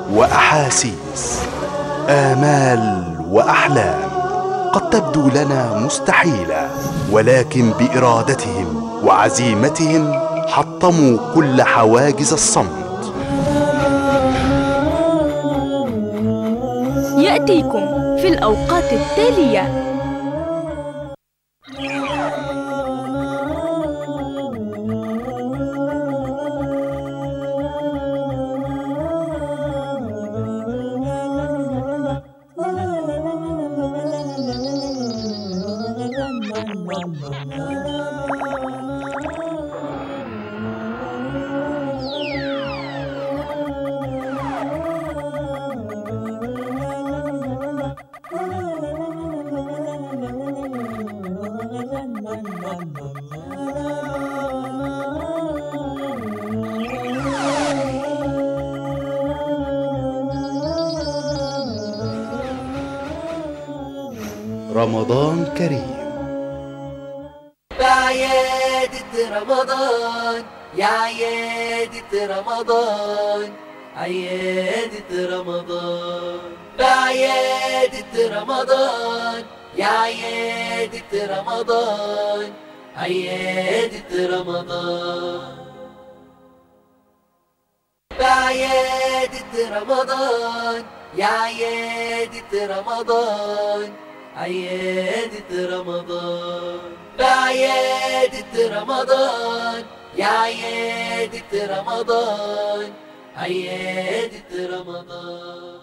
وأحاسيس، آمال وأحلام قد تبدو لنا مستحيلة، ولكن بإرادتهم وعزيمتهم حطموا كل حواجز الصمت. يأتيكم في الأوقات التالية. رمضان كريم. بعيادة رمضان يا عيادة رمضان، عيادة رمضان، بعيادة رمضان يا عيادة رمضان، عيادة رمضان، بعيادة رمضان يا عيادة رمضان، عيادة رمضان، بعيادة رمضان يا عيادة رمضان، عيادة رمضان.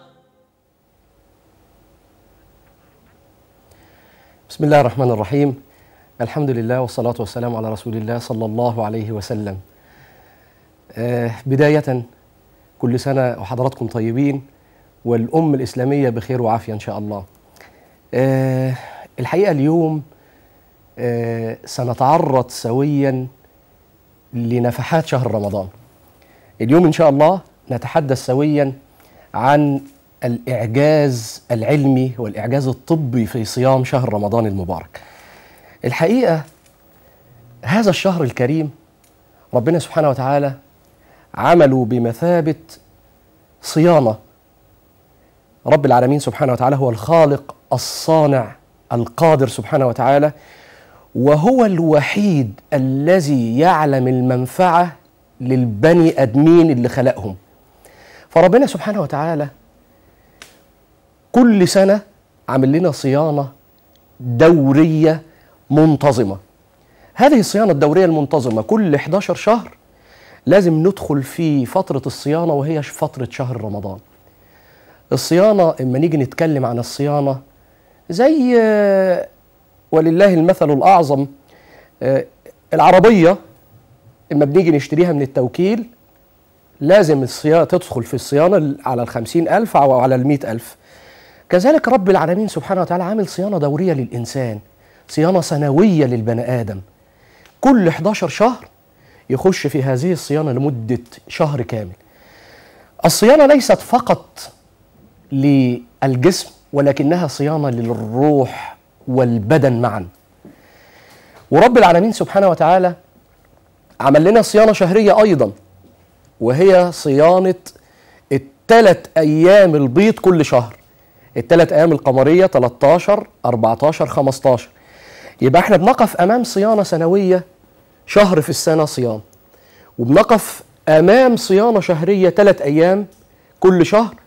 بسم الله الرحمن الرحيم. الحمد لله والصلاة والسلام على رسول الله صلى الله عليه وسلم. بداية كل سنة وحضراتكم طيبين، والأمة الإسلامية بخير وعافية إن شاء الله. الحقيقة اليوم سنتعرض سويا لنفحات شهر رمضان. اليوم إن شاء الله نتحدث سويا عن الإعجاز العلمي والإعجاز الطبي في صيام شهر رمضان المبارك. الحقيقة هذا الشهر الكريم ربنا سبحانه وتعالى عمله بمثابة صيانة. رب العالمين سبحانه وتعالى هو الخالق الصانع القادر سبحانه وتعالى، وهو الوحيد الذي يعلم المنفعة للبني أدمين اللي خلقهم. فربنا سبحانه وتعالى كل سنة عمل لنا صيانة دورية منتظمة. هذه الصيانة الدورية المنتظمة كل 11 شهر لازم ندخل في فترة الصيانة، وهي فترة شهر رمضان. الصيانة اما نيجي نتكلم عن الصيانة زي ولله المثل الأعظم، العربية اما بنيجي نشتريها من التوكيل لازم الصيانة تدخل في الصيانة على 50,000 أو على 100,000. كذلك رب العالمين سبحانه وتعالى عامل صيانة دورية للإنسان، صيانة سنوية للبني آدم. كل 11 شهر يخش في هذه الصيانة لمدة شهر كامل. الصيانة ليست فقط للجسم، ولكنها صيانة للروح والبدن معا. ورب العالمين سبحانه وتعالى عمل لنا صيانة شهرية أيضا، وهي صيانة ال3 أيام البيض كل شهر، ال3 أيام القمرية 13 14 15. يبقى احنا بنقف أمام صيانة سنوية شهر في السنة صيام، وبنقف أمام صيانة شهرية 3 أيام كل شهر،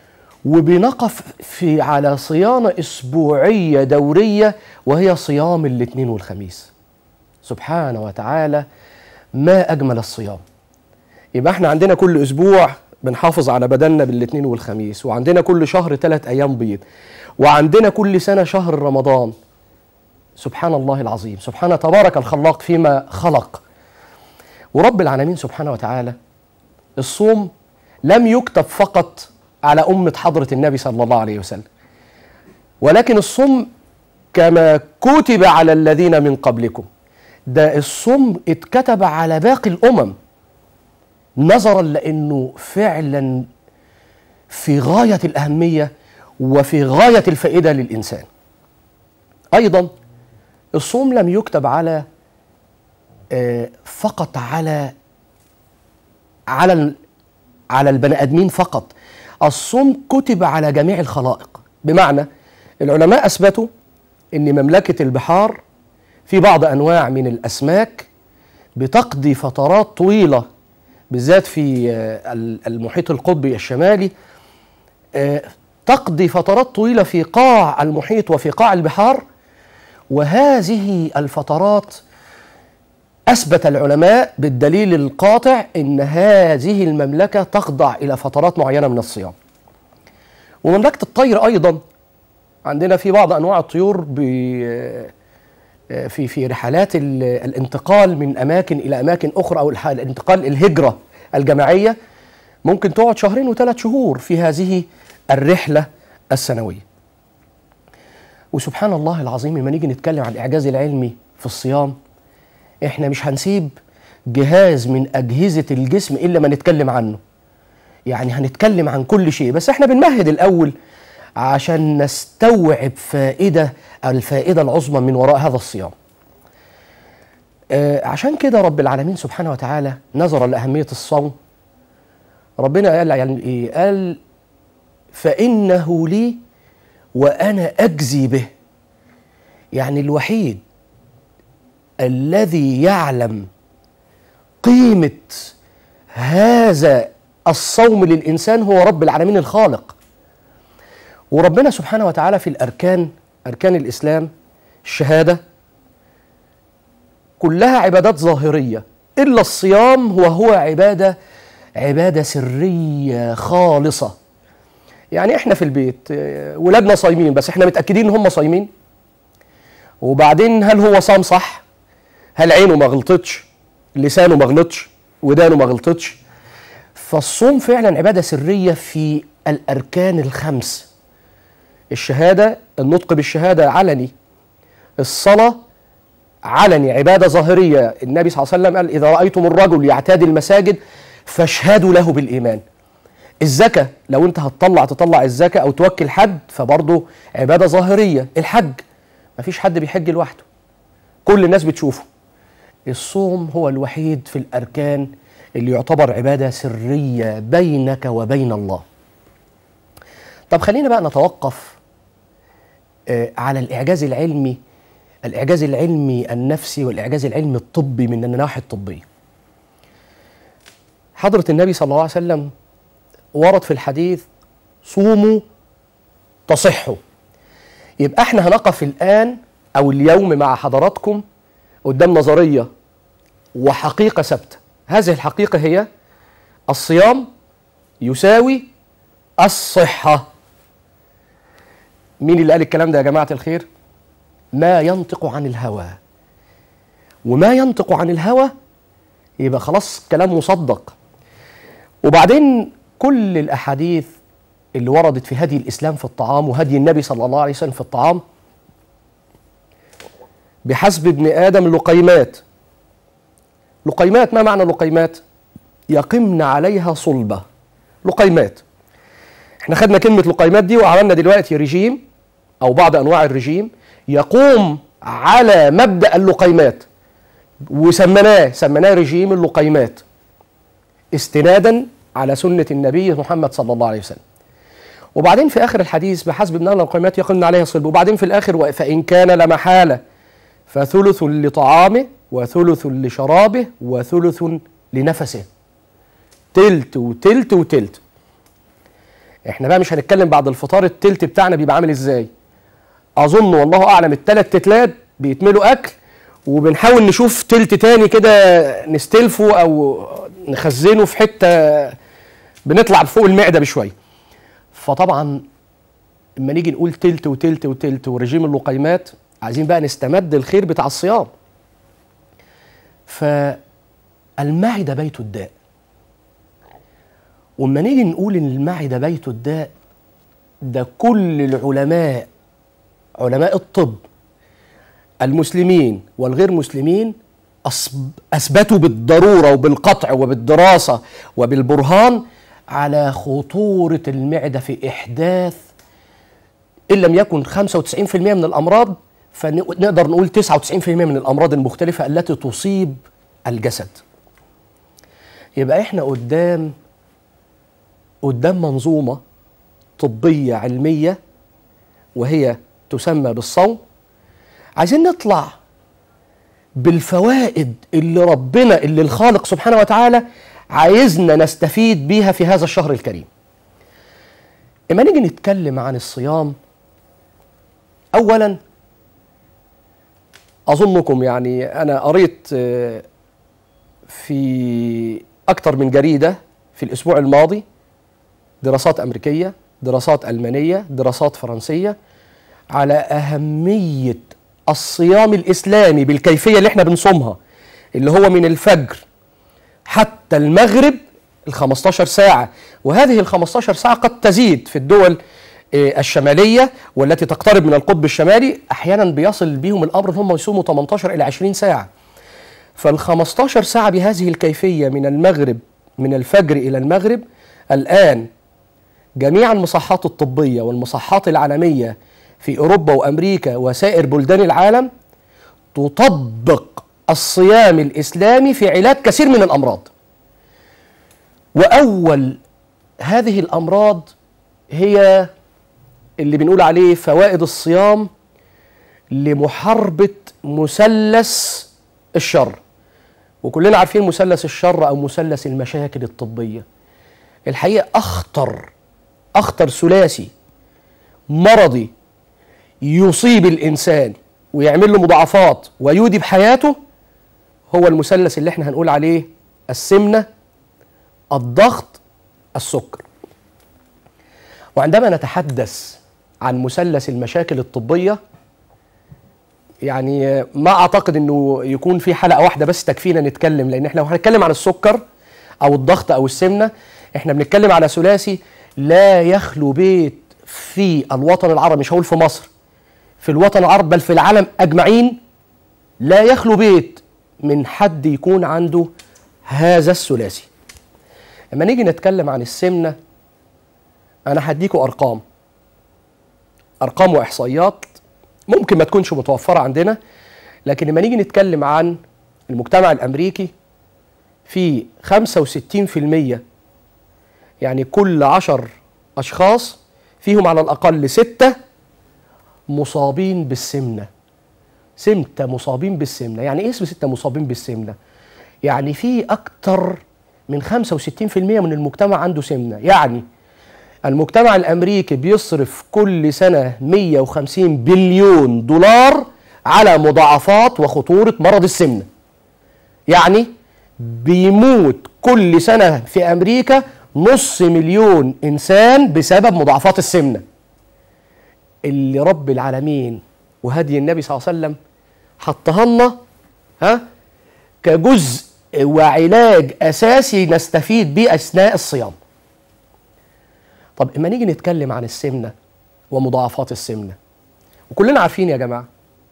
وبنقف على صيانة أسبوعية دورية وهي صيام الاثنين والخميس. سبحانه وتعالى ما أجمل الصيام. يبقى احنا عندنا كل أسبوع بنحافظ على بدننا بالاثنين والخميس، وعندنا كل شهر 3 أيام بيض، وعندنا كل سنة شهر رمضان. سبحان الله العظيم، سبحان تبارك الخلاق فيما خلق. ورب العالمين سبحانه وتعالى الصوم لم يكتب فقط على أمة حضرة النبي صلى الله عليه وسلم، ولكن الصوم كما كتب على الذين من قبلكم، ده الصوم اتكتب على باقي الأمم، نظرا لأنه فعلا في غاية الأهمية وفي غاية الفائدة للإنسان. أيضا الصوم لم يكتب على فقط على البني آدمين فقط، الصوم كتب على جميع الخلائق. بمعنى العلماء أثبتوا أن مملكة البحار في بعض أنواع من الأسماك بتقضي فترات طويلة، بالذات في المحيط القطبي الشمالي، تقضي فترات طويلة في قاع المحيط وفي قاع البحار. وهذه الفترات أثبت العلماء بالدليل القاطع أن هذه المملكة تخضع إلى فترات معينة من الصيام. ومملكة الطير أيضا عندنا في بعض أنواع الطيور في رحلات الانتقال من أماكن إلى أماكن أخرى، أو الانتقال الهجرة الجماعية، ممكن تقعد 2 و3 شهور في هذه الرحلة السنوية. وسبحان الله العظيم لما نيجي نتكلم عن الإعجاز العلمي في الصيام، إحنا مش هنسيب جهاز من أجهزة الجسم إلا ما نتكلم عنه. يعني هنتكلم عن كل شيء، بس إحنا بنمهد الأول عشان نستوعب الفائدة العظمى من وراء هذا الصيام. عشان كده رب العالمين سبحانه وتعالى نظرا لأهمية الصوم، ربنا قال يعني إيه؟ قال فإنه لي وأنا أجزي به. يعني الوحيد الذي يعلم قيمة هذا الصوم للإنسان هو رب العالمين الخالق. وربنا سبحانه وتعالى في أركان الإسلام، الشهادة كلها عبادات ظاهرية، إلا الصيام وهو عبادة سرية خالصة. يعني إحنا في البيت ولادنا صايمين، بس إحنا متأكدين إن هم صايمين. وبعدين هل هو صام صح؟ هل عينه ما غلطتش؟ لسانه ما غلطش؟ ودانه ما غلطتش؟ فالصوم فعلا عبادة سرية في الأركان الخمس. الشهادة، النطق بالشهادة علني، الصلاة علني، عبادة ظاهرية. النبي صلى الله عليه وسلم قال إذا رأيتم الرجل يعتادي المساجد فاشهدوا له بالإيمان. الزكاة لو أنت تطلع الزكاة أو توكل حد فبرضه عبادة ظاهرية. الحج مفيش حد بيحج لوحده، كل الناس بتشوفه. الصوم هو الوحيد في الأركان اللي يعتبر عبادة سرية بينك وبين الله. طب خلينا بقى نتوقف على الإعجاز العلمي النفسي والإعجاز العلمي الطبي من النواحي الطبية. حضرة النبي صلى الله عليه وسلم ورد في الحديث صوموا تصحوا. يبقى احنا هنقف الآن أو اليوم مع حضراتكم قدام نظرية وحقيقة ثابتة. هذه الحقيقة هي الصيام يساوي الصحة. مين اللي قال الكلام ده يا جماعة الخير؟ ما ينطق عن الهوى. وما ينطق عن الهوى يبقى خلاص كلام مصدق. وبعدين كل الأحاديث اللي وردت في هدي الإسلام في الطعام وهدي النبي صلى الله عليه وسلم في الطعام، بحسب ابن آدم لقيمات. ما معنى لقيمات؟ يقمن عليها صلبة. لقيمات. احنا خدنا كلمة لقيمات دي وعملنا دلوقتي رجيم أو بعض أنواع الرجيم يقوم على مبدأ اللقيمات، وسمناه رجيم اللقيمات استنادا على سنة النبي محمد صلى الله عليه وسلم. وبعدين في آخر الحديث بحسب ابن آدم اللقيمات يقمن عليها صلبة. وبعدين في الآخر فإن كان لمحالة فثلث لطعامه وثلث لشرابه وثلث لنفسه. تلت وتلت وتلت. احنا بقى مش هنتكلم بعد الفطار التلت بتاعنا بيبقى عامل ازاي. اظن والله اعلم ال3 تلات بيتملوا اكل، وبنحاول نشوف تلت تاني كده نستلفه او نخزنه في حته بنطلع فوق المعده بشويه. فطبعا لما نيجي نقول تلت وتلت وتلت ورجيم اللقيمات، عايزين بقى نستمد الخير بتاع الصيام. فالمعده بيت الداء. وما نيجي نقول ان المعده بيت الداء، ده كل العلماء، علماء الطب المسلمين والغير مسلمين، اثبتوا بالضروره وبالقطع وبالدراسه وبالبرهان على خطوره المعده في احداث ان لم يكن 95% من الامراض، فنقدر نقول 99% من الامراض المختلفه التي تصيب الجسد. يبقى احنا قدام منظومه طبية علمية وهي تسمى بالصوم. عايزين نطلع بالفوائد اللي الخالق سبحانه وتعالى عايزنا نستفيد بيها في هذا الشهر الكريم. اما نيجي نتكلم عن الصيام، اولا اظنكم يعني انا قريت في اكتر من جريدة في الاسبوع الماضي دراسات امريكية، دراسات المانية، دراسات فرنسية على اهمية الصيام الاسلامي بالكيفية اللي احنا بنصومها، اللي هو من الفجر حتى المغرب 15 ساعة. وهذه 15 ساعة قد تزيد في الدول الشمالية والتي تقترب من القطب الشمالي، أحيانا بيصل بهم الأمر هم يصوموا 18 إلى 20 ساعة. فال15 ساعة بهذه الكيفية من الفجر إلى المغرب، الآن جميع المصحات الطبية والمصحات العالمية في أوروبا وأمريكا وسائر بلدان العالم تطبق الصيام الإسلامي في علاج كثير من الأمراض. وأول هذه الأمراض هي اللي بنقول عليه فوائد الصيام لمحاربة مثلث الشر. وكلنا عارفين مثلث الشر أو مثلث المشاكل الطبية. الحقيقة أخطر ثلاثي مرضي يصيب الإنسان ويعمل له مضاعفات ويودي بحياته هو المثلث اللي احنا هنقول عليه السمنة، الضغط، السكر. وعندما نتحدث عن مثلث المشاكل الطبية، يعني ما أعتقد أنه يكون في حلقة واحدة بس تكفينا نتكلم، لأن احنا لو هنتكلم عن السكر أو الضغط أو السمنة احنا بنتكلم على ثلاثي لا يخلو بيت في الوطن العربي، مش هقول في مصر، في الوطن العربي بل في العالم أجمعين لا يخلو بيت من حد يكون عنده هذا الثلاثي. لما نيجي نتكلم عن السمنة أنا هديكوا أرقام وإحصائيات ممكن ما تكونش متوفرة عندنا، لكن لما نيجي نتكلم عن المجتمع الأمريكي في 65%، يعني كل 10 أشخاص فيهم على الأقل 6 مصابين بالسمنة. 6 مصابين بالسمنة. يعني إيه 6 مصابين بالسمنة؟ يعني في أكتر من 65% من المجتمع عنده سمنة. يعني المجتمع الأمريكي بيصرف كل سنة 150 بليون دولار على مضاعفات وخطورة مرض السمنة. يعني بيموت كل سنة في أمريكا 500,000 إنسان بسبب مضاعفات السمنة اللي رب العالمين وهدي النبي صلى الله عليه وسلم حطها لنا كجزء وعلاج أساسي نستفيد به أثناء الصيام. طب اما نيجي نتكلم عن السمنة ومضاعفات السمنة، وكلنا عارفين يا جماعة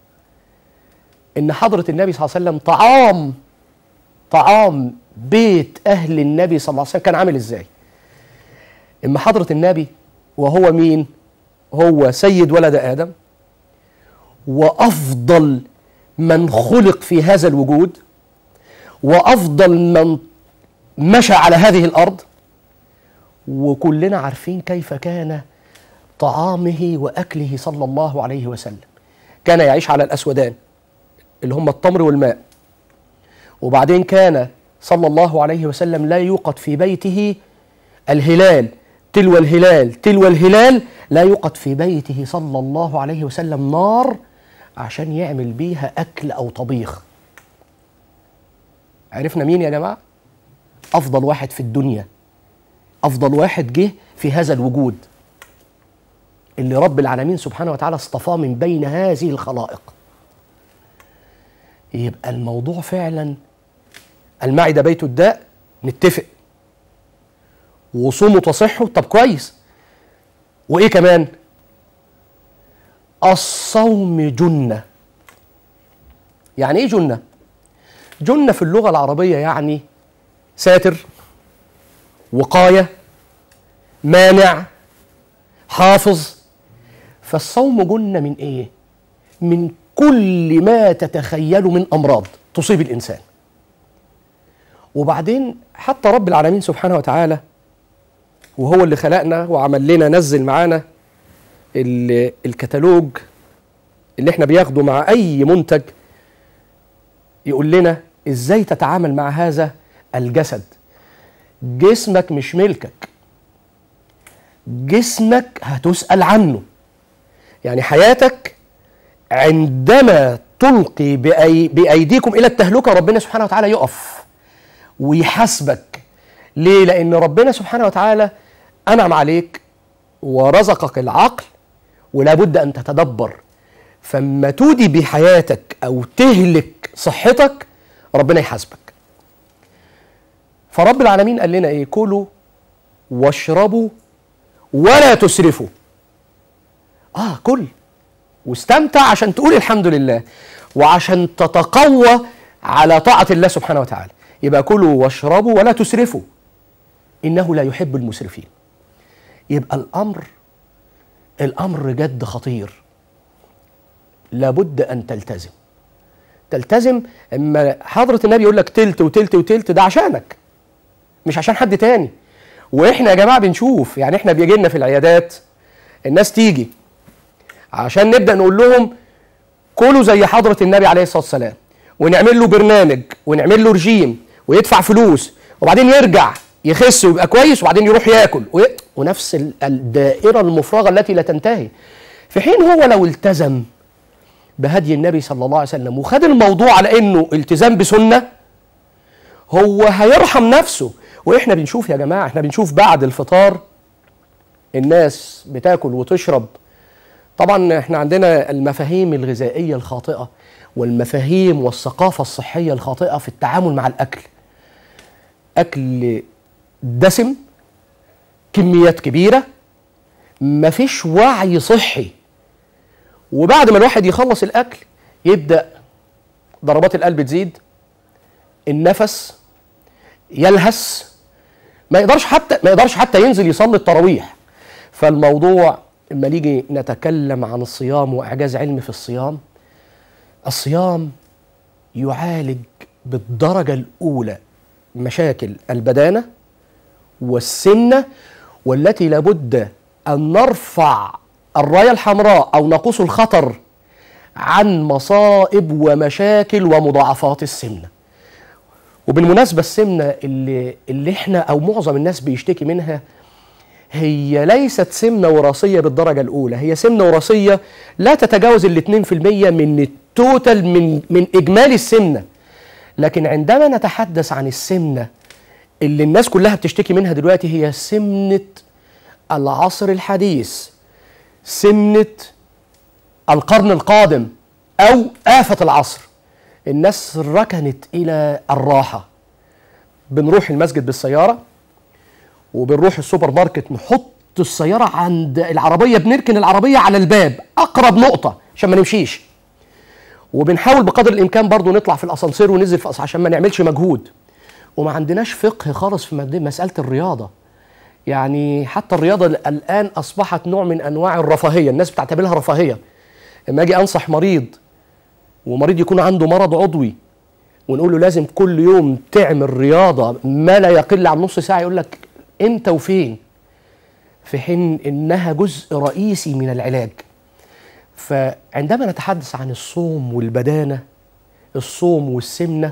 إن حضرة النبي صلى الله عليه وسلم طعام بيت أهل النبي صلى الله عليه وسلم كان عامل إزاي؟ إما حضرة النبي وهو مين؟ هو سيد ولد آدم وأفضل من خلق في هذا الوجود وأفضل من مشى على هذه الأرض، وكلنا عارفين كيف كان طعامه وأكله صلى الله عليه وسلم. كان يعيش على الأسودان اللي هم التمر والماء، وبعدين كان صلى الله عليه وسلم لا يوقد في بيته الهلال تلو الهلال لا يوقد في بيته صلى الله عليه وسلم نار عشان يعمل بيها أكل أو طبيخ. عرفنا مين يا جماعة؟ أفضل واحد في الدنيا، أفضل واحد جه في هذا الوجود اللي رب العالمين سبحانه وتعالى اصطفاه من بين هذه الخلائق. يبقى الموضوع فعلا المعدة بيت الداء، نتفق، وصوموا تصحوا، طب كويس. وإيه كمان؟ الصوم جنة. يعني إيه جنة؟ جنة في اللغة العربية يعني ساتر، وقاية، مانع، حافظ. فالصوم جنة من إيه؟ من كل ما تتخيله من أمراض تصيب الإنسان. وبعدين حتى رب العالمين سبحانه وتعالى وهو اللي خلقنا وعمل لنا، نزل معانا الكتالوج اللي احنا بياخده مع اي منتج يقول لنا ازاي تتعامل مع هذا الجسد. جسمك مش ملكك، جسمك هتسأل عنه. يعني حياتك عندما تلقي بأيديكم إلى التهلكة ربنا سبحانه وتعالى يقف ويحاسبك. ليه؟ لأن ربنا سبحانه وتعالى أنعم عليك ورزقك العقل، ولا بد أن تتدبر. فما تودي بحياتك أو تهلك صحتك ربنا يحاسبك. فرب العالمين قال لنا إيه؟ كلوا واشربوا ولا تسرفوا. كل واستمتع عشان تقول الحمد لله، وعشان تتقوى على طاعة الله سبحانه وتعالى. يبقى كلوا واشربوا ولا تسرفوا إنه لا يحب المسرفين. يبقى الأمر جد خطير، لابد أن تلتزم. اما حضرة النبي يقول لك تلت وتلت وتلت، ده عشانك مش عشان حد تاني. واحنا يا جماعة بنشوف، يعني احنا بيجي لنا في العيادات الناس تيجي عشان نبدأ نقول لهم كلوا زي حضرة النبي عليه الصلاة والسلام، ونعمل له برنامج ونعمل له رجيم ويدفع فلوس، وبعدين يرجع يخس ويبقى كويس، وبعدين يروح ياكل ونفس الدائرة المفرغة التي لا تنتهي. في حين هو لو التزم بهدي النبي صلى الله عليه وسلم وخد الموضوع على انه التزام بسنة، هو هيرحم نفسه. واحنا بنشوف يا جماعة، احنا بنشوف بعد الفطار الناس بتاكل وتشرب. طبعا احنا عندنا المفاهيم الغذائية الخاطئة والمفاهيم والثقافة الصحية الخاطئة في التعامل مع الأكل. أكل دسم، كميات كبيرة، مفيش وعي صحي. وبعد ما الواحد يخلص الأكل يبدأ ضربات القلب تزيد، النفس يلهس، ما يقدرش حتى ينزل يصلي التراويح. فالموضوع لما نيجي نتكلم عن الصيام وإعجاز علمي في الصيام يعالج بالدرجة الأولى مشاكل البدانة والسمنة، والتي لابد أن نرفع الراية الحمراء أو نقص الخطر عن مصائب ومشاكل ومضاعفات السمنة. وبالمناسبة السمنة اللي احنا أو معظم الناس بيشتكي منها هي ليست سمنة وراثية بالدرجة الأولى، هي سمنة وراثية لا تتجاوز 2% من التوتال من إجمالي السمنة. لكن عندما نتحدث عن السمنة اللي الناس كلها بتشتكي منها دلوقتي، هي سمنة العصر الحديث، سمنة القرن القادم أو آفة العصر. الناس ركنت إلى الراحة. بنروح المسجد بالسيارة وبنروح السوبر ماركت، نحط السيارة عند العربية، بنركن العربية على الباب أقرب نقطة عشان ما نمشيش، وبنحاول بقدر الإمكان برضو نطلع في الأسانسير وننزل في عشان ما نعملش مجهود. وما عندناش فقه خالص في مسألة الرياضة. يعني حتى الرياضة الآن أصبحت نوع من أنواع الرفاهية، الناس بتعتبرها رفاهية. لما أجي أنصح مريض ومريض يكون عنده مرض عضوي ونقول له لازم كل يوم تعمل رياضة ما لا يقل عن نص ساعة، يقول لك امتى وفين؟ في حين انها جزء رئيسي من العلاج. فعندما نتحدث عن الصوم والبدانة، الصوم والسمنة،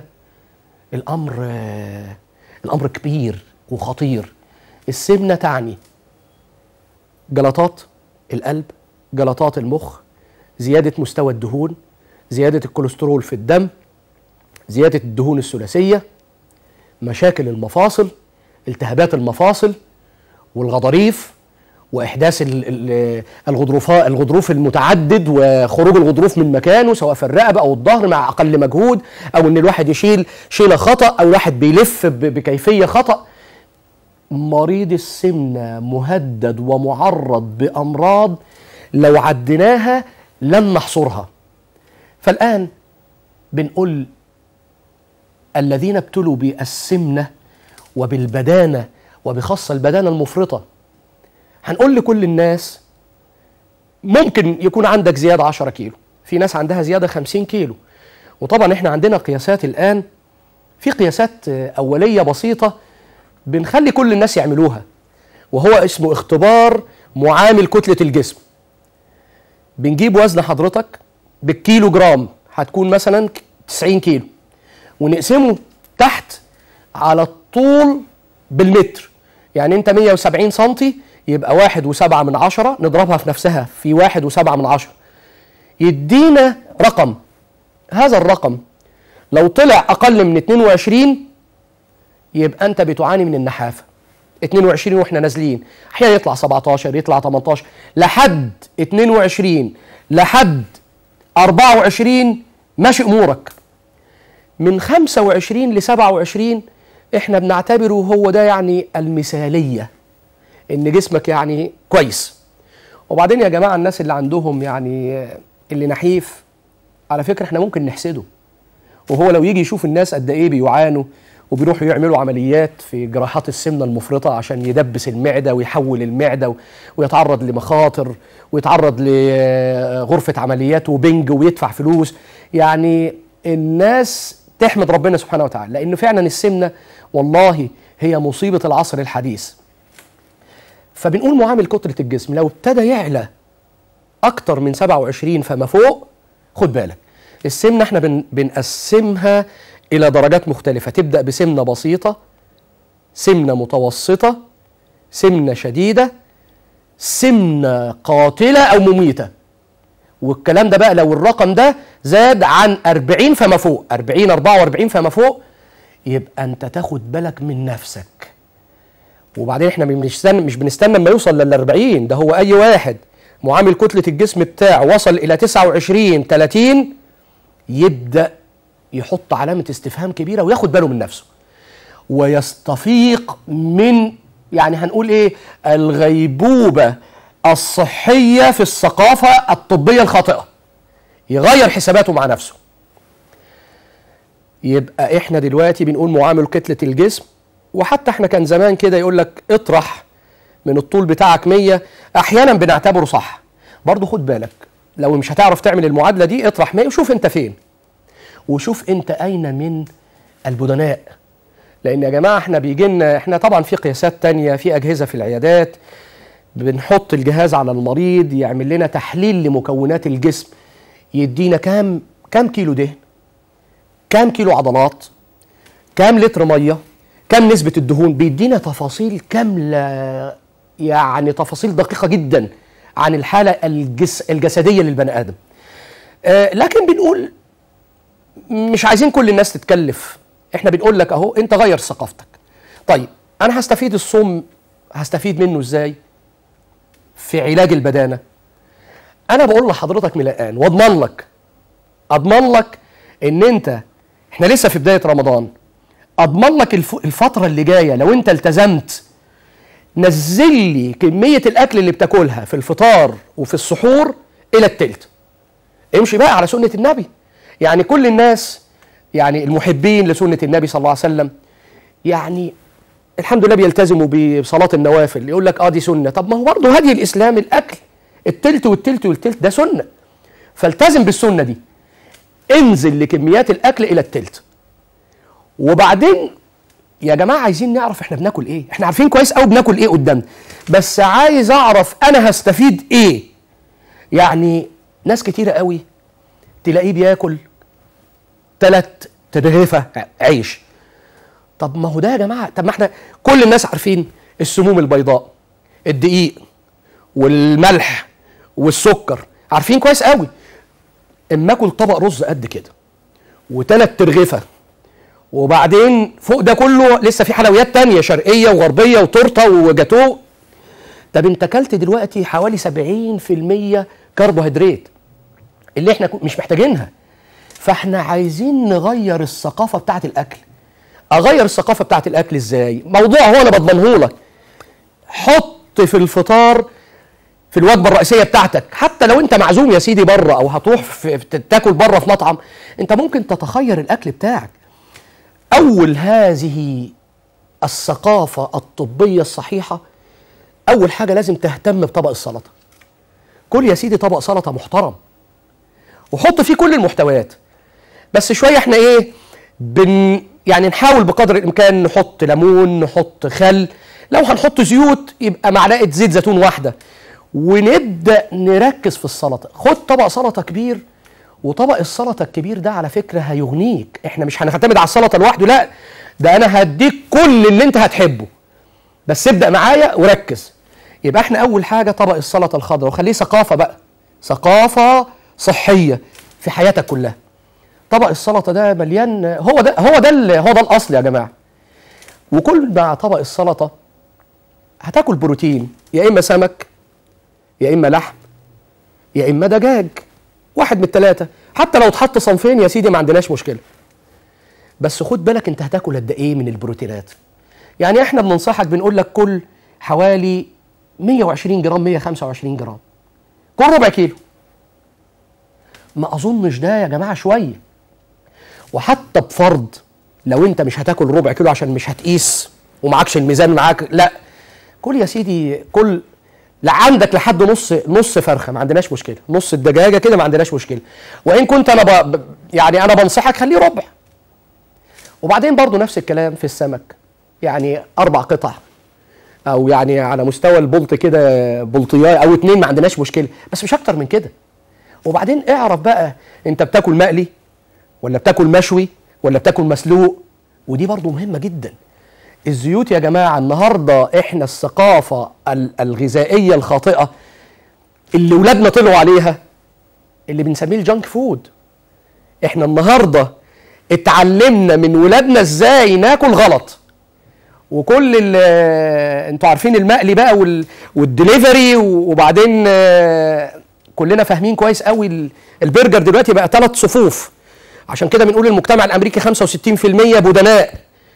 الامر كبير وخطير. السمنة تعني جلطات القلب، جلطات المخ، زيادة مستوى الدهون، زيادة الكوليسترول في الدم، زيادة الدهون الثلاثية، مشاكل المفاصل، التهابات المفاصل والغضاريف، وإحداث الغضروف المتعدد وخروج الغضروف من مكانه سواء في الرقبة أو الظهر مع أقل مجهود، أو إن الواحد يشيل شيلة خطأ، أو الواحد بيلف بكيفية خطأ. مريض السمنة مهدد ومعرض بأمراض لو عديناها لن نحصرها. فالآن بنقول الذين ابتلوا بالسمنة وبالبدانة وبخاصة البدانة المفرطة، هنقول لكل الناس ممكن يكون عندك زيادة 10 كيلو، في ناس عندها زيادة 50 كيلو. وطبعا احنا عندنا قياسات الآن، في قياسات أولية بسيطة بنخلي كل الناس يعملوها، وهو اسمه اختبار معامل كتلة الجسم. بنجيب وزن حضرتك بالكيلو جرام، هتكون مثلا 90 كيلو، ونقسمه تحت على الطول بالمتر. يعني انت 170 سنتي، يبقى 1.7 نضربها في نفسها في 1.7 يدينا رقم. هذا الرقم لو طلع أقل من 22 يبقى أنت بتعاني من النحافة. 22 وإحنا نازلين، أحيانا يطلع 17، يطلع 18، لحد 22 لحد 24 ماشي أمورك. من 25 ل 27 إحنا بنعتبره هو ده يعني المثالية، إن جسمك يعني كويس. وبعدين يا جماعة الناس اللي عندهم يعني اللي نحيف، على فكرة إحنا ممكن نحسده، وهو لو يجي يشوف الناس قد إيه بيعانوا وبيروحوا يعملوا عمليات في جراحات السمنة المفرطة عشان يدبس المعدة ويحول المعدة ويتعرض لمخاطر ويتعرض لغرفة عمليات وبنج ويدفع فلوس. يعني الناس تحمد ربنا سبحانه وتعالى، لأنه فعلا السمنة والله هي مصيبة العصر الحديث. فبنقول معامل كتلة الجسم لو ابتدى يعلى أكتر من 27 فما فوق، خد بالك السمنة احنا بنقسمها إلى درجات مختلفة، تبدأ بسمنة بسيطة، سمنة متوسطة، سمنة شديدة، سمنة قاتلة أو مميتة. والكلام ده بقى لو الرقم ده زاد عن 40 فما فوق، 40 44 فما فوق، يبقى أنت تاخد بالك من نفسك. وبعدين احنا مش بنستنى ما يوصل لل40، ده هو أي واحد معامل كتلة الجسم بتاعه وصل إلى 29 30 يبدأ يحط علامة استفهام كبيرة وياخد باله من نفسه ويستفيق من يعني هنقول ايه الغيبوبة الصحية في الثقافة الطبية الخاطئة، يغير حساباته مع نفسه. يبقى احنا دلوقتي بنقول معامل كتلة الجسم، وحتى احنا كان زمان كده يقول لك اطرح من الطول بتاعك 100، احيانا بنعتبره صح. برضو خد بالك لو مش هتعرف تعمل المعادلة دي اطرح 100 وشوف انت فين، وشوف انت اين من البدناء. لان يا جماعة احنا بيجينا، احنا طبعا في قياسات تانية، في اجهزة في العيادات بنحط الجهاز على المريض يعمل لنا تحليل لمكونات الجسم، يدينا كام كيلو دهن، كام كيلو عضلات، كام لتر مية، كام نسبة الدهون، بيدينا تفاصيل كاملة، يعني تفاصيل دقيقة جدا عن الحالة الجسدية للبني آدم. لكن بنقول مش عايزين كل الناس تتكلف، احنا بنقول لك اهو انت غير ثقافتك. طيب انا هستفيد الصوم، هستفيد منه ازاي في علاج البدانة؟ انا بقول لحضرتك من الان اضمن لك ان انت، احنا لسه في بداية رمضان، اضمن لك الفترة اللي جاية لو انت التزمت نزل لي كمية الاكل اللي بتاكلها في الفطار وفي السحور الى التلت. امشي بقى على سنة النبي. يعني كل الناس يعني المحبين لسنة النبي صلى الله عليه وسلم يعني الحمد لله بيلتزموا بصلاة النوافل، يقول لك دي سنة. طب ما هو برضه هدي الإسلام الأكل التلت والتلت والتلت ده سنة، فالتزم بالسنة دي، انزل لكميات الأكل إلى التلت. وبعدين يا جماعة عايزين نعرف احنا بناكل ايه، احنا عارفين كويس قوي بناكل ايه قدامنا، بس عايز اعرف انا هستفيد ايه. يعني ناس كتيرة قوي تلاقيه بياكل 3 ترغيفة عيش. طب ما هو ده يا جماعة، طب ما احنا كل الناس عارفين السموم البيضاء، الدقيق والملح والسكر، عارفين كويس قوي. اما اكل طبق رز قد كده و3 ترغيفة، وبعدين فوق ده كله لسه في حلويات تانية شرقية وغربية وتورته وجاتوه، طب انت اكلت دلوقتي حوالي 70% كربوهيدرات اللي احنا مش محتاجينها. فاحنا عايزين نغير الثقافة بتاعت الأكل. أغير الثقافة بتاعت الأكل إزاي؟ موضوع هو أنا بضمنهولك. حط في الفطار في الوجبة الرئيسية بتاعتك، حتى لو أنت معزوم يا سيدي بره أو هتروح تاكل بره في مطعم، أنت ممكن تتخير الأكل بتاعك. أول هذه الثقافة الطبية الصحيحة، أول حاجة لازم تهتم بطبق السلطة. كل يا سيدي طبق سلطة محترم وحط فيه كل المحتويات، بس شوية احنا ايه يعني نحاول بقدر الامكان نحط ليمون، نحط خل، لو هنحط زيوت يبقى معلقه زيت زيتون واحده، ونبدا نركز في السلطه. خد طبق سلطه كبير، وطبق السلطه الكبير ده على فكره هيغنيك. احنا مش هنعتمد على السلطه لوحده، لا، ده انا هديك كل اللي انت هتحبه، بس ابدا معايا وركز. يبقى احنا اول حاجه طبق السلطه الخضراء، وخليه ثقافه بقى، ثقافه صحيه في حياتك كلها. طبق السلطه ده مليان، هو ده الاصل يا جماعه. وكل مع طبق السلطه هتاكل بروتين، يا اما سمك يا اما لحم يا اما دجاج، واحد من الثلاثه. حتى لو اتحط صنفين يا سيدي ما عندناش مشكله، بس خد بالك انت هتاكل قد ايه من البروتينات. يعني احنا بننصحك بنقول لك كل حوالي 120 جرام 125 جرام، كل ربع كيلو. ما اظنش ده يا جماعه شويه. وحتى بفرض لو انت مش هتاكل ربع كيلو عشان مش هتقيس ومعكش الميزان معاك، لا، كل يا سيدي، كل عندك لحد نص فرخه ما عندناش مشكله، نص الدجاجه كده ما عندناش مشكله. وان كنت انا يعني انا بنصحك خليه ربع. وبعدين برضو نفس الكلام في السمك، يعني 4 قطع، او يعني على مستوى البلط كده بلطيايه او 2 ما عندناش مشكله، بس مش اكتر من كده. وبعدين اعرف بقى انت بتاكل مقلي ولا بتاكل مشوي ولا بتاكل مسلوق، ودي برضو مهمه جدا. الزيوت يا جماعه النهارده احنا الثقافه الغذائيه الخاطئه اللي ولادنا طلعوا عليها اللي بنسميه الجانك فود. احنا النهارده اتعلمنا من ولادنا ازاي ناكل غلط، وكل انتوا عارفين المقلي بقى والدليفري، وبعدين كلنا فاهمين كويس قوي البرجر دلوقتي بقى 3 صفوف. عشان كده بنقول المجتمع الامريكي 65% بدناء،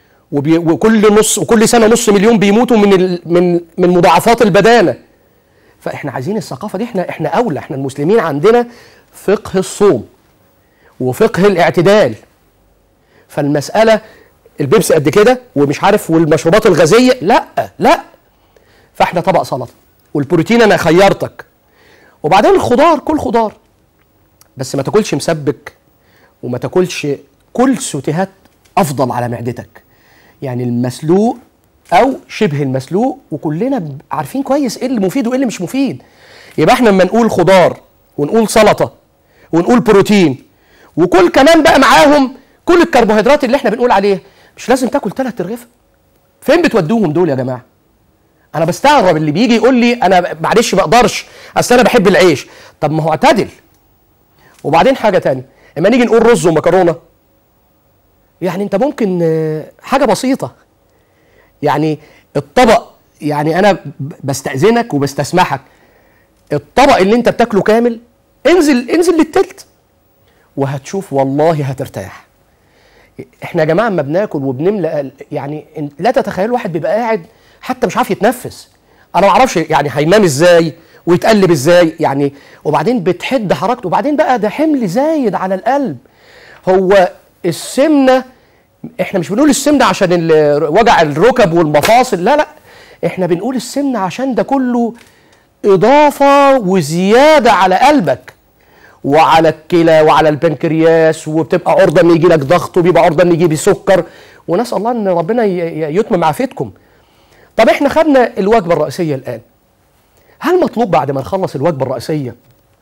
وكل سنه نص مليون بيموتوا من مضاعفات البدانه. فاحنا عايزين الثقافه دي، احنا اولى، احنا المسلمين عندنا فقه الصوم وفقه الاعتدال. فالمساله البيبسي قد كده ومش عارف والمشروبات الغازيه، لا. فاحنا طبق سلطه، والبروتين انا خيرتك. وبعدين الخضار، كل خضار، بس ما تاكلش مسبك، وما تاكلش كل سوتيهات افضل على معدتك. يعني المسلوق او شبه المسلوق، وكلنا عارفين كويس ايه اللي مفيد وايه اللي مش مفيد. يبقى احنا لما نقول خضار ونقول سلطه ونقول بروتين، وكل كمان بقى معاهم كل الكربوهيدرات اللي احنا بنقول عليها، مش لازم تاكل 3 رغيف. فين بتودوهم دول يا جماعه؟ انا بستغرب اللي بيجي يقول لي انا معلش ما اقدرش، اصل انا بحب العيش. طب ما هو اعتدل. وبعدين حاجه تانية، اما نيجي نقول رز ومكرونه، يعني انت ممكن حاجه بسيطه، يعني الطبق، يعني انا بستأذنك وبستسمحك، الطبق اللي انت بتاكله كامل انزل للتلت وهتشوف والله هترتاح. احنا يا جماعه اما بناكل وبنملأ، يعني لا تتخيلوا واحد بيبقى قاعد حتى مش عارف يتنفس. انا ما اعرفش يعني هينام ازاي ويتقلب ازاي يعني، وبعدين بتحد حركته، وبعدين بقى ده حمل زايد على القلب. هو السمنه، احنا مش بنقول السمنه عشان وجع الركب والمفاصل، لا، احنا بنقول السمنه عشان ده كله اضافه وزياده على قلبك وعلى الكلى وعلى البنكرياس، وبتبقى عرضه ان يجي لك ضغط، وبيبقى عرضه ان يجي بيه سكر، ونسال الله ان ربنا يتمم عافيتكم. طب احنا خدنا الوجبه الرئيسيه الان، هل مطلوب بعد ما نخلص الوجبه الرئيسيه،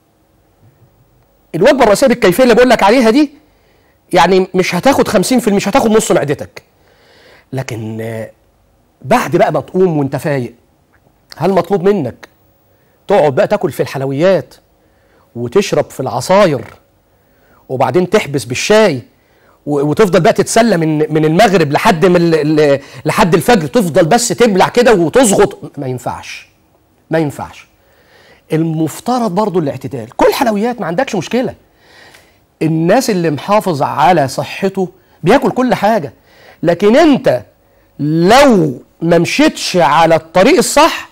الوجبه الرئيسيه بالكيفيه اللي بقول لك عليها دي، يعني مش هتاخد 50%، مش هتاخد نص معدتك، لكن بعد بقى ما تقوم وانت فايق، هل مطلوب منك تقعد بقى تاكل في الحلويات وتشرب في العصاير وبعدين تحبس بالشاي وتفضل بقى تتسلى من المغرب لحد الفجر، تفضل بس تبلع كده وتزغط؟ ما ينفعش. المفترض برضو الاعتدال، كل حلويات ما عندكش مشكلة. الناس اللي محافظ على صحته بياكل كل حاجة، لكن انت لو ما مشيتش على الطريق الصح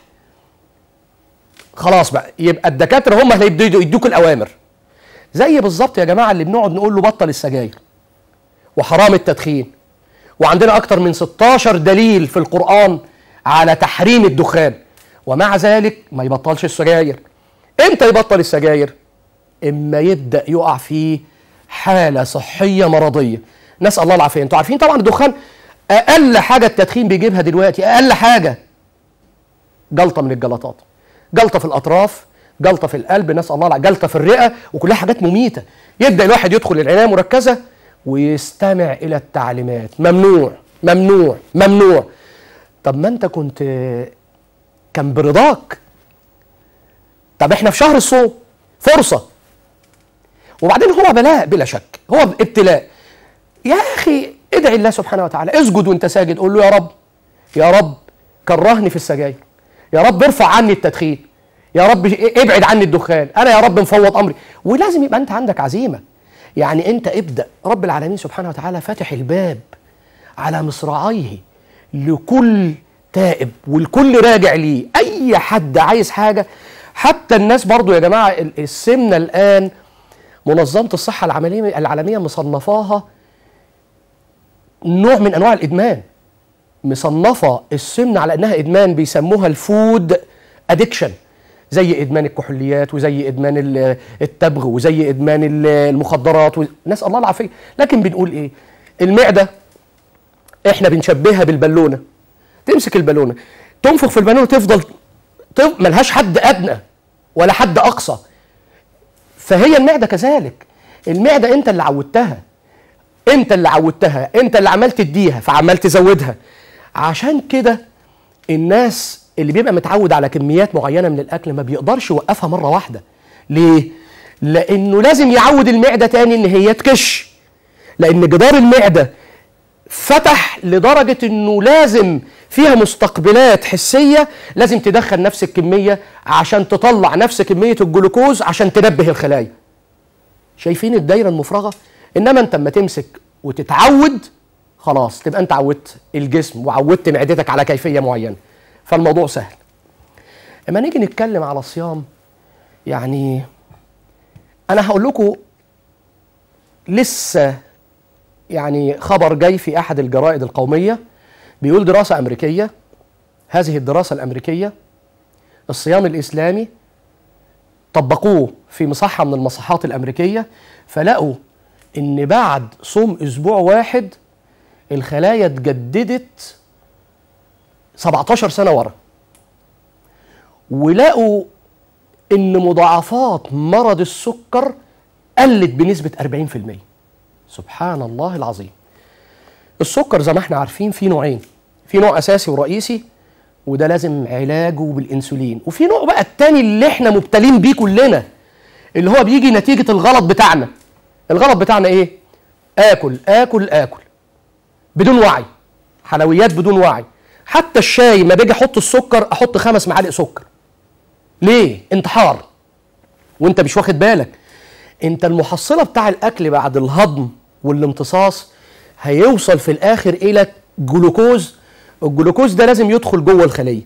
خلاص بقى يبقى الدكاترة هم اللي هيبدوا يدوك الأوامر. زي بالظبط يا جماعة اللي بنقعد نقول له بطل السجاير وحرام التدخين، وعندنا أكتر من 16 دليل في القرآن على تحريم الدخان، ومع ذلك ما يبطلش السجاير. امتى يبطل السجاير؟ اما يبدأ يقع فيه حالة صحية مرضية، نسأل الله العافية. انتوا عارفين طبعا الدخان أقل حاجة التدخين بيجيبها دلوقتي، أقل حاجة جلطه من الجلطات، جلطه في الاطراف، جلطه في القلب، نسال الله العافيه، جلطه في الرئه، وكلها حاجات مميته. يبدا الواحد يدخل العنايه مركزه ويستمع الى التعليمات، ممنوع ممنوع ممنوع. طب ما انت كان برضاك. طب احنا في شهر الصوم، فرصه. وبعدين هو بلاء بلا شك، هو ابتلاء. يا اخي ادعي الله سبحانه وتعالى، اسجد وانت ساجد، قول له يا رب، يا رب كرهني في السجاير، يا رب ارفع عني التدخين، يا رب ابعد عني الدخان، انا يا رب مفوض امري. ولازم يبقى انت عندك عزيمه. يعني انت ابدا، رب العالمين سبحانه وتعالى فاتح الباب على مصراعيه لكل تائب والكل راجع ليه. اي حد عايز حاجه، حتى الناس برضو يا جماعه، السمنه الان منظمه الصحه العالميه مصنفاها نوع من انواع الادمان، مصنفه السمنه على انها ادمان، بيسموها الفود ادكشن، زي ادمان الكحوليات وزي ادمان التبغ وزي ادمان المخدرات نسال الله العافيه. لكن بنقول ايه؟ المعده احنا بنشبهها بالبالونه، تمسك البالونه تنفخ في البالونه تفضل ملهاش حد ادنى ولا حد اقصى. فهي المعده كذلك، المعده انت اللي عودتها، انت اللي عودتها، انت اللي عمال تديها فعمال تزودها. عشان كده الناس اللي بيبقى متعود على كميات معينه من الاكل ما بيقدرش يوقفها مره واحده. ليه؟ لانه لازم يعود المعده تاني ان هي تكش، لان جدار المعده فتح لدرجه انه لازم فيها مستقبلات حسيه، لازم تدخل نفس الكميه عشان تطلع نفس كميه الجلوكوز عشان تنبه الخلايا. شايفين الدايره المفرغه؟ انما انت اما تمسك وتتعود خلاص تبقى انت عودت الجسم وعودت معدتك على كيفيه معينه، فالموضوع سهل. اما نيجي نتكلم على الصيام، يعني انا هقول لكم لسه يعني خبر جاي في احد الجرائد القوميه، بيقول دراسه امريكيه، هذه الدراسه الامريكيه الصيام الاسلامي طبقوه في مصحه من المصحات الامريكيه، فلقوا ان بعد صوم اسبوع واحد الخلايا اتجددت 17 سنه ورا، ولقوا ان مضاعفات مرض السكر قلت بنسبه 40%. سبحان الله العظيم. السكر زي ما احنا عارفين في نوعين، في نوع اساسي ورئيسي وده لازم علاجه بالانسولين، وفي نوع بقى التاني اللي احنا مبتلين بيه كلنا، اللي هو بيجي نتيجه الغلط بتاعنا. الغلط بتاعنا ايه؟ اكل اكل اكل بدون وعي، حلويات بدون وعي. حتى الشاي ما باجي احط السكر احط 5 معالق سكر. ليه؟ انتحار وانت مش واخد بالك. انت المحصله بتاع الاكل بعد الهضم والامتصاص هيوصل في الاخر الى جلوكوز. الجلوكوز ده لازم يدخل جوه الخليه.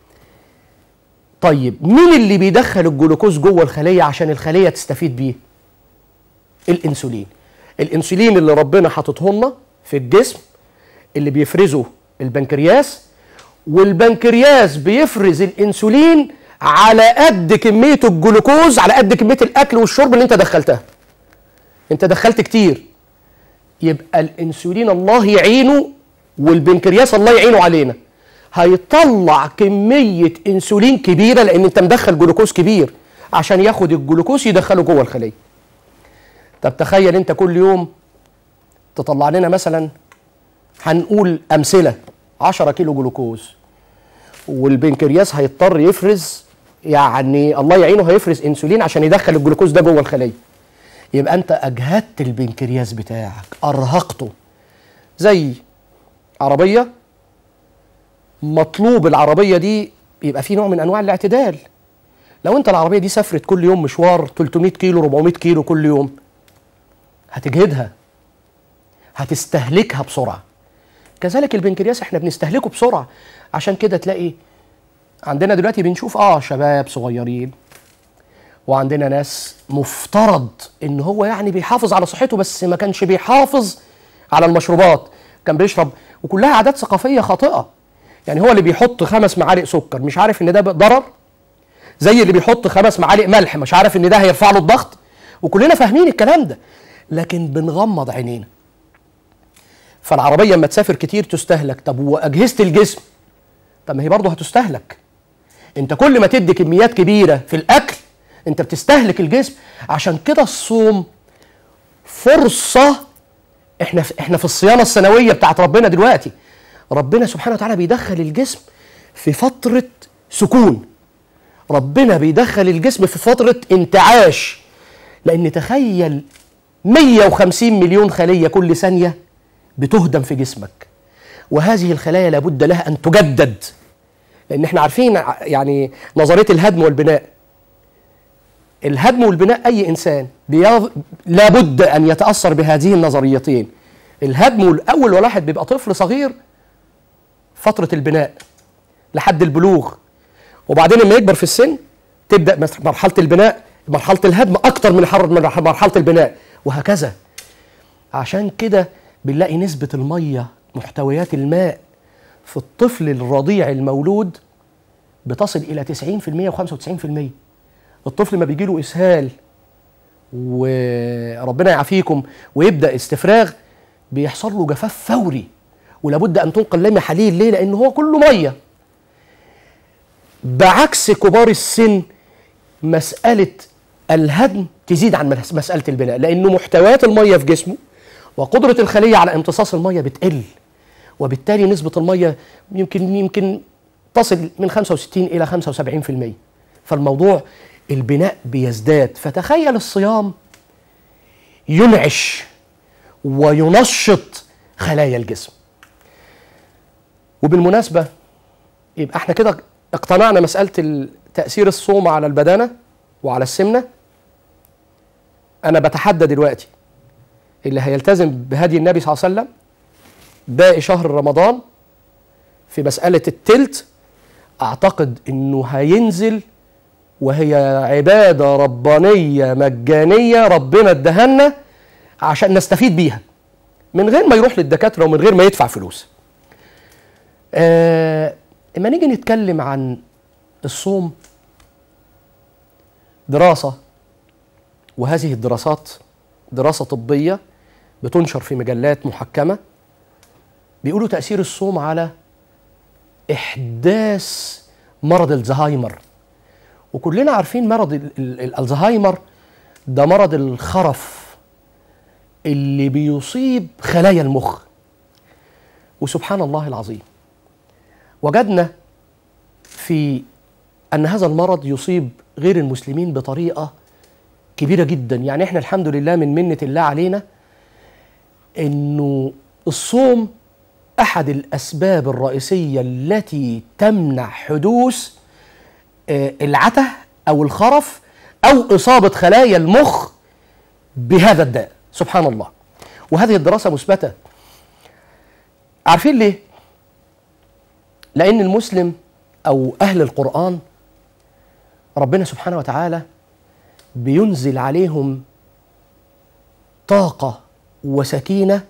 طيب مين اللي بيدخل الجلوكوز جوه الخليه عشان الخليه تستفيد بيه؟ الانسولين. الانسولين اللي ربنا حاططه لنا في الجسم اللي بيفرزه البنكرياس، والبنكرياس بيفرز الانسولين على قد كميه الجلوكوز، على قد كميه الاكل والشرب اللي انت دخلتها. انت دخلت كتير، يبقى الانسولين الله يعينه والبنكرياس الله يعينه علينا، هيطلع كميه انسولين كبيره لان انت مدخل جلوكوز كبير عشان ياخد الجلوكوز يدخله جوه الخليه. طب تخيل انت كل يوم تطلع لنا مثلا، هنقول امثله، 10 كيلو جلوكوز، والبنكرياس هيضطر يفرز، يعني الله يعينه هيفرز انسولين عشان يدخل الجلوكوز ده جوه الخليه. يبقى انت اجهدت البنكرياس بتاعك، ارهقته. زي عربيه، مطلوب العربيه دي يبقى في نوع من انواع الاعتدال. لو انت العربيه دي سافرت كل يوم مشوار 300 كيلو 400 كيلو كل يوم، هتجهدها، هتستهلكها بسرعه. كذلك البنكرياس احنا بنستهلكه بسرعه. عشان كده تلاقي عندنا دلوقتي بنشوف شباب صغيرين، وعندنا ناس مفترض ان هو يعني بيحافظ على صحته بس ما كانش بيحافظ على المشروبات، كان بيشرب، وكلها عادات ثقافيه خاطئه. يعني هو اللي بيحط 5 معالق سكر مش عارف ان ده ضرر، زي اللي بيحط 5 معالق ملح مش عارف ان ده هيرفع له الضغط، وكلنا فاهمين الكلام ده لكن بنغمض عينينا. فالعربيه لما تسافر كتير تستهلك. طب واجهزه الجسم؟ طب ما هي برضه هتستهلك. انت كل ما تدي كميات كبيره في الاكل انت بتستهلك الجسم. عشان كده الصوم فرصه. احنا في الصيانه السنويه بتاعت ربنا دلوقتي. ربنا سبحانه وتعالى بيدخل الجسم في فتره سكون، ربنا بيدخل الجسم في فتره انتعاش. لان تخيل 150 مليون خليه كل ثانيه بتهدم في جسمك، وهذه الخلايا لابد لها ان تجدد. لان احنا عارفين يعني نظريه الهدم والبناء. الهدم والبناء اي انسان لابد ان يتاثر بهذه النظريتين. الهدم الاول واحد بيبقى طفل صغير فتره البناء لحد البلوغ، وبعدين لما يكبر في السن تبدا مرحله البناء، مرحله الهدم اكتر من مرحله البناء، وهكذا. عشان كده بنلاقي نسبه الميه، محتويات الماء في الطفل الرضيع المولود بتصل الى 90% و95%. الطفل ما بيجيله اسهال وربنا يعافيكم ويبدا استفراغ بيحصل له جفاف فوري، ولابد ان تنقل له محاليل. ليه؟ لان هو كله ميه. بعكس كبار السن مساله الهدم تزيد عن مساله البناء، لانه محتويات الميه في جسمه وقدره الخليه على امتصاص الميه بتقل، وبالتالي نسبه الميه يمكن تصل من 65 الى 75%. فالموضوع البناء بيزداد. فتخيل الصيام ينعش وينشط خلايا الجسم. وبالمناسبة يبقى احنا كده اقتنعنا مسألة تأثير الصوم على البدانة وعلى السمنة. أنا بتحدى دلوقتي اللي هيلتزم بهدي النبي صلى الله عليه وسلم باقي شهر رمضان في مسألة التلت، أعتقد إنه هينزل وهي عبادة ربانية مجانية ربنا ادهلنا عشان نستفيد بيها من غير ما يروح للدكاترة ومن غير ما يدفع فلوس. اما نيجي نتكلم عن الصوم دراسة، وهذه الدراسات دراسة طبية بتنشر في مجلات محكمة، بيقولوا تأثير الصوم على إحداث مرض الزهايمر. وكلنا عارفين مرض الزهايمر ده مرض الخرف اللي بيصيب خلايا المخ. وسبحان الله العظيم وجدنا في أن هذا المرض يصيب غير المسلمين بطريقة كبيرة جدا. يعني احنا الحمد لله من منة الله علينا انه الصوم احد الاسباب الرئيسية التي تمنع حدوث العته او الخرف او اصابة خلايا المخ بهذا الداء. سبحان الله. وهذه الدراسة مثبتة. عارفين ليه؟ لأن المسلم أو أهل القرآن ربنا سبحانه وتعالى بينزل عليهم طاقة وسكينة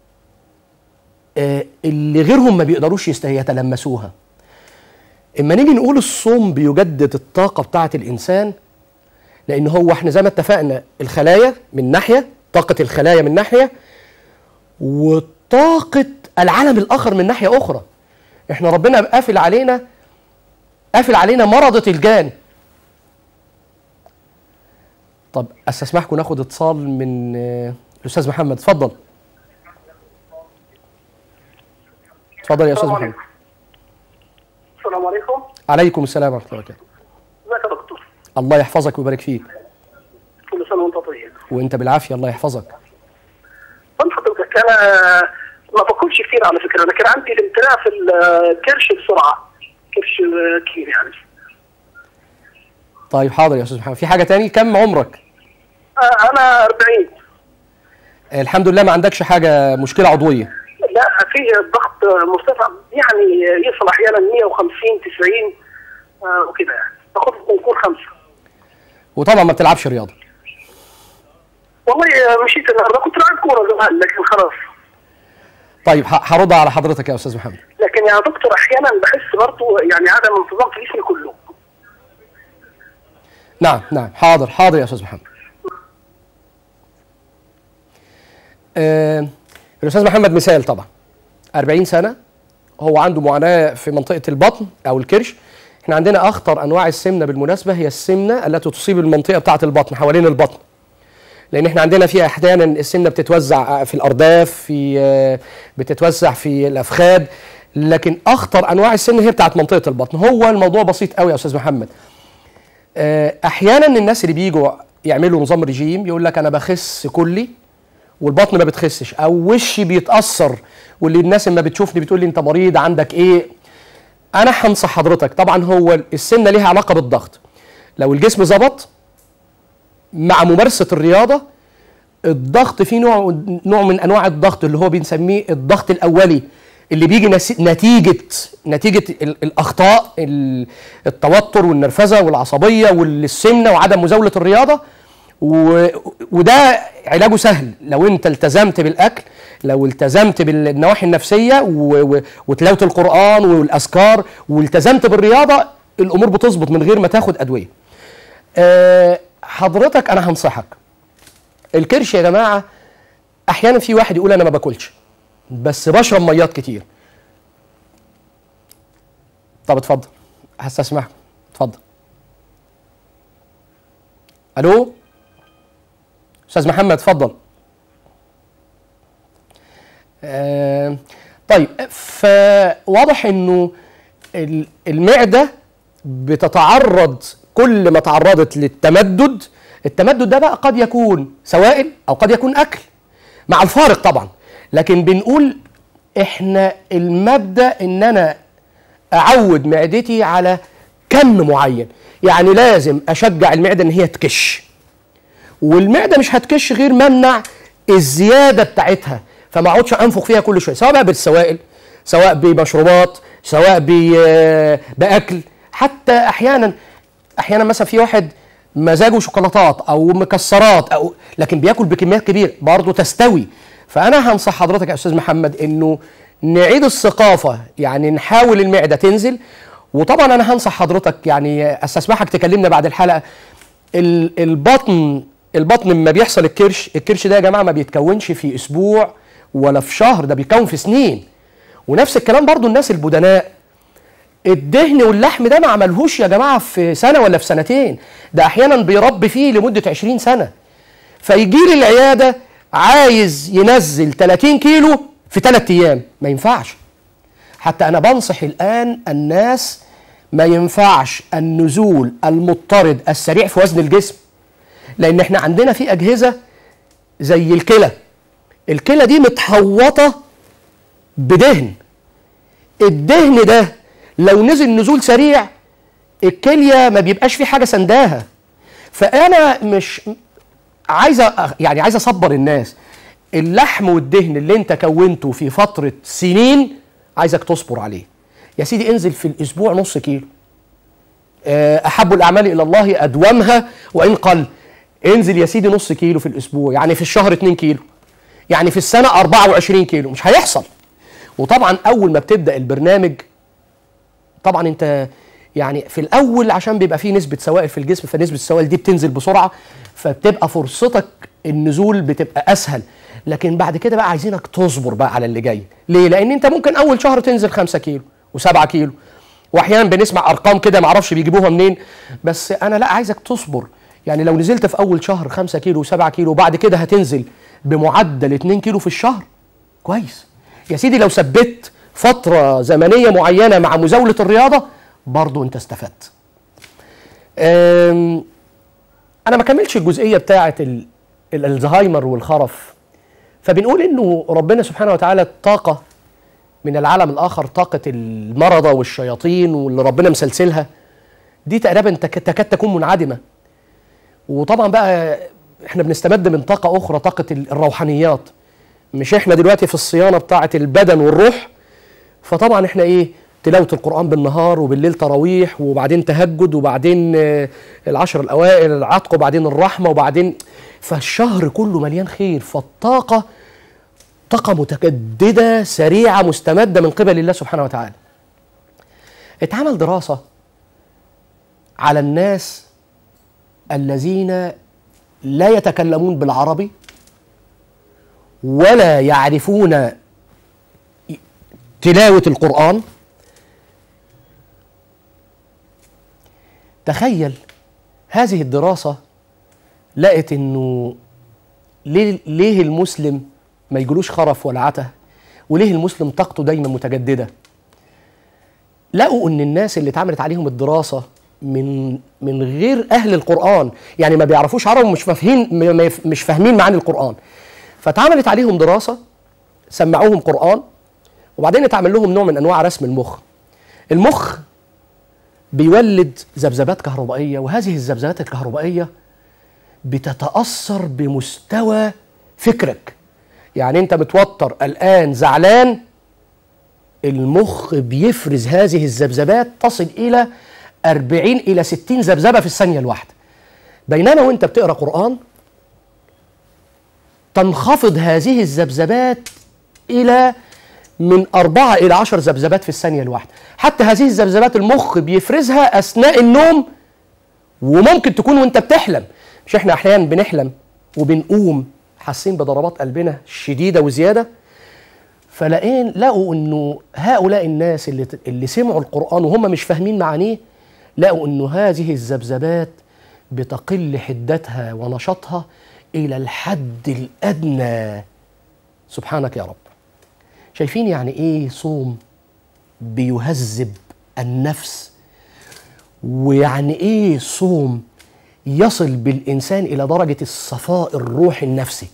اللي غيرهم ما بيقدروش يتلمسوها. اما نيجي نقول الصوم بيجدد الطاقة بتاعة الإنسان، لأن هو احنا زي ما اتفقنا الخلايا من ناحية، طاقة الخلايا من ناحية، وطاقة العالم الآخر من ناحية أخرى. احنا ربنا قافل علينا مرضة الجان. طب استسمحكم ناخد اتصال من الأستاذ محمد. اتفضل. اتفضل يا أستاذ محمد. السلام عليكم. عليكم السلام ورحمة الله وبركاته. ازيك يا دكتور؟ الله يحفظك ويبارك فيك. كل سنة وانت طيب. وانت بالعافية الله يحفظك. طب حضرتك انا ما باكلش كتير على فكرة، لكن عندي الامتناع في الكرش بسرعة، كرش كتير يعني. طيب حاضر يا أستاذ محمد. في حاجة تاني؟ كم عمرك؟ أنا 40. الحمد لله ما عندكش حاجة مشكلة عضوية؟ لا، في ضغط مرتفع يعني يصل أحيانا 150 90 وكده يعني. باخد كونكور 5. وطبعا ما بتلعبش رياضة؟ والله مشيت النهارده، كنت لاعب كورة زمان لكن خلاص. طيب هرد على حضرتك يا أستاذ محمد. لكن يا دكتور أحيانا بحس برضه يعني عدم انتظام في جسمي كله. نعم حاضر يا أستاذ محمد. الأستاذ محمد مثال طبعا 40 سنة، هو عنده معاناة في منطقة البطن أو الكرش، احنا عندنا اخطر انواع السمنه بالمناسبه هي السمنه التي تصيب المنطقه بتاعه البطن حوالين البطن، لان احنا عندنا فيها احيانا السمنه بتتوزع في الارداف، بتتوزع في الافخاذ، لكن اخطر انواع السمنه هي بتاعه منطقه البطن. هو الموضوع بسيط قوي يا استاذ محمد. احيانا الناس اللي بيجوا يعملوا نظام رجيم يقول لك انا بخس كلي والبطن ما بتخسش، او وشي بيتاثر، واللي الناس لما بتشوفني بتقول لي انت مريض عندك ايه. انا هنصح حضرتك، طبعا هو السمنه ليها علاقه بالضغط. لو الجسم ظبط مع ممارسه الرياضه، الضغط فيه نوع من انواع الضغط اللي هو بنسميه الضغط الاولي، اللي بيجي نتيجه الاخطاء، التوتر والنرفزه والعصبيه والسمنه وعدم مزاوله الرياضه. وده علاجه سهل لو انت التزمت بالاكل، لو التزمت بالنواحي النفسيه وتلاوه القران والاذكار والتزمت بالرياضه، الامور بتظبط من غير ما تاخد ادويه. حضرتك انا هنصحك، الكرش يا جماعه احيانا في واحد يقول انا ما باكلش بس بشرب ميات كتير. طب اتفضل هستسمعك، اتفضل. الو استاذ محمد اتفضل. طيب، فواضح انه المعده بتتعرض، كل ما تعرضت للتمدد، التمدد ده بقى قد يكون سوائل او قد يكون اكل، مع الفارق طبعا. لكن بنقول احنا المبدأ ان انا اعود معدتي على كم معين، يعني لازم اشجع المعدة ان هي تكش، والمعدة مش هتكش غير ممنع الزيادة بتاعتها، فما اقعدش انفخ فيها كل شوية، سواء بقى بالسوائل، سواء بمشروبات، سواء باكل. حتى احيانا مثلا في واحد مزاجه شوكولاتات او مكسرات، او لكن بياكل بكميات كبيره برضه تستوي. فانا هنصح حضرتك يا استاذ محمد انه نعيد الثقافه، يعني نحاول المعده تنزل. وطبعا انا هنصح حضرتك، يعني استسمحك تكلمنا بعد الحلقه، البطن لما بيحصل الكرش ده يا جماعه ما بيتكونش في اسبوع ولا في شهر، ده بيتكون في سنين. ونفس الكلام برضو الناس البدناء، الدهن واللحم ده ما عملهوش يا جماعه في سنه ولا في سنتين، ده احيانا بيربي فيه لمده 20 سنه. فيجي لي العياده عايز ينزل 30 كيلو في 3 ايام، ما ينفعش. حتى انا بنصح الان الناس، ما ينفعش النزول المضطرد السريع في وزن الجسم، لان احنا عندنا في اجهزه زي الكلى دي متحوطه بدهن. الدهن ده لو نزل نزول سريع الكليه ما بيبقاش في حاجه سنداها. فانا مش عايز اصبر الناس، اللحم والدهن اللي انت كونته في فتره سنين عايزك تصبر عليه. يا سيدي انزل في الاسبوع نص كيلو، احب الاعمال الى الله ادومها وان قل. انزل يا سيدي نص كيلو في الاسبوع، يعني في الشهر 2 كيلو، يعني في السنه 24 كيلو. مش هيحصل. وطبعا اول ما بتبدا البرنامج، طبعا انت يعني في الاول عشان بيبقى فيه نسبه سوائل في الجسم، فنسبه السوائل دي بتنزل بسرعه، فبتبقى فرصتك النزول بتبقى اسهل. لكن بعد كده بقى عايزينك تصبر بقى على اللي جاي. ليه؟ لان انت ممكن اول شهر تنزل 5 كيلو و7 كيلو، واحيانا بنسمع ارقام كده معرفش بيجيبوها منين، بس انا لا، عايزك تصبر. يعني لو نزلت في اول شهر 5 كيلو و7 كيلو، وبعد كده هتنزل بمعدل 2 كيلو في الشهر، كويس يا سيدي. لو ثبت فترة زمنية معينة مع مزاولة الرياضة، برضو انت استفدت. انا ما كملتش الجزئية بتاعة الالزهايمر والخرف. فبنقول انه ربنا سبحانه وتعالى طاقة من العالم الاخر، طاقة المرضى والشياطين واللي ربنا مسلسلها دي تقريبا تكاد تكون منعدمة. وطبعا بقى احنا بنستمد من طاقة اخرى، طاقة الروحانيات. مش احنا دلوقتي في الصيانة بتاعة البدن والروح، فطبعا احنا ايه، تلاوة القرآن بالنهار وبالليل تراويح، وبعدين تهجد، وبعدين العشر الأوائل العتق، وبعدين الرحمة، وبعدين فالشهر كله مليان خير. فالطاقة طاقة متجددة سريعة مستمدة من قبل الله سبحانه وتعالى. اتعمل دراسة على الناس الذين لا يتكلمون بالعربي ولا يعرفون تلاوة القرآن، تخيل هذه الدراسة لقت إنه ليه المسلم ما يجلوش خرف ولا عته، وليه المسلم طاقته دايما متجددة. لقوا إن الناس اللي اتعملت عليهم الدراسة من غير أهل القرآن، يعني ما بيعرفوش عربي مش فاهمين معاني القرآن، فاتعملت عليهم دراسة، سمعوهم قرآن، وبعدين اتعمل لهم نوع من أنواع رسم المخ. المخ بيولد ذبذبات كهربائية، وهذه الذبذبات الكهربائية بتتأثر بمستوى فكرك. يعني أنت متوتر، قلقان، زعلان، المخ بيفرز هذه الذبذبات تصل إلى 40 إلى 60 ذبذبة في الثانية الواحدة. بينما وأنت بتقرأ قرآن تنخفض هذه الذبذبات إلى من 4 إلى 10 ذبذبات في الثانية الواحدة. حتى هذه الذبذبات المخ بيفرزها أثناء النوم، وممكن تكون وأنت بتحلم. مش إحنا أحيانا بنحلم وبنقوم حاسين بضربات قلبنا شديدة وزيادة؟ لقوا إنه هؤلاء الناس اللي سمعوا القرآن وهم مش فاهمين معانيه، لقوا إنه هذه الذبذبات بتقل حدتها ونشاطها إلى الحد الأدنى. سبحانك يا رب. شايفين يعني إيه صوم بيهذب النفس، ويعني إيه صوم يصل بالإنسان إلى درجة الصفاء الروحي النفسي.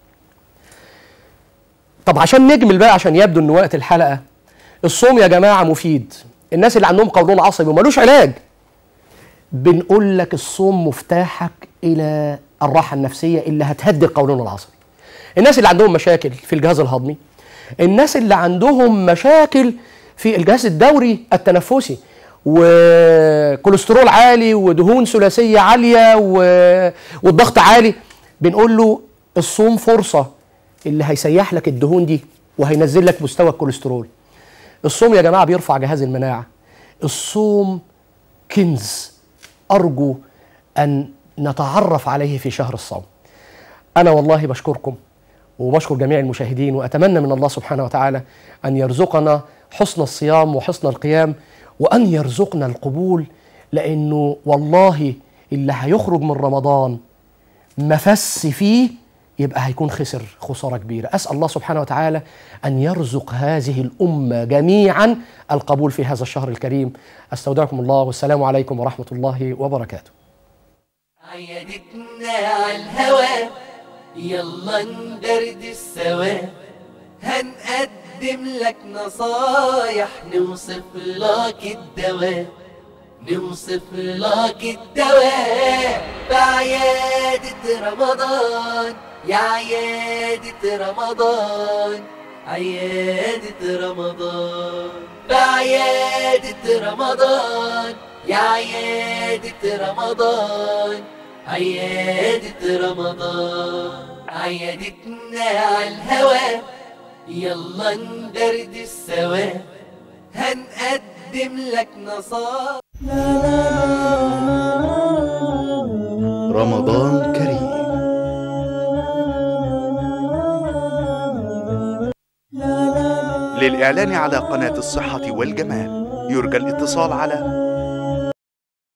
طب عشان نجمل بقى، عشان يبدو إن وقت الحلقة، الصوم يا جماعة مفيد. الناس اللي عندهم قولون عصبي ومالوش علاج، بنقول لك الصوم مفتاحك إلى الراحة النفسية اللي هتهدي القولون العصبي. الناس اللي عندهم مشاكل في الجهاز الهضمي، الناس اللي عندهم مشاكل في الجهاز الدوري التنفسي، وكوليسترول عالي ودهون ثلاثية عالية والضغط عالي، بنقول له الصوم فرصة اللي هيسيح لك الدهون دي وهينزل لك مستوى الكوليسترول. الصوم يا جماعة بيرفع جهاز المناعة. الصوم كنز أرجو أن نتعرف عليه في شهر الصوم. أنا والله بشكركم وبشكر جميع المشاهدين، وأتمنى من الله سبحانه وتعالى أن يرزقنا حسن الصيام وحسن القيام، وأن يرزقنا القبول، لأنه والله اللي هيخرج من رمضان مفس فيه يبقى هيكون خسر خسارة كبيرة. أسأل الله سبحانه وتعالى أن يرزق هذه الأمة جميعا القبول في هذا الشهر الكريم. أستودعكم الله، والسلام عليكم ورحمة الله وبركاته. عيادتنا على الهوى، يلا ندردش سوا، هنقدم لك نصايح، نوصف لك الدواء، نوصف لك الدواء. بعيادة رمضان، يا عيادة رمضان، عيادة رمضان. بعيادة رمضان، يا عيادة رمضان، عيادة رمضان. عيادتنا على الهوى، يلا ندردش سوا، هنقدم لك نصائح. رمضان كريم. للإعلان على قناة الصحة والجمال يرجى الاتصال على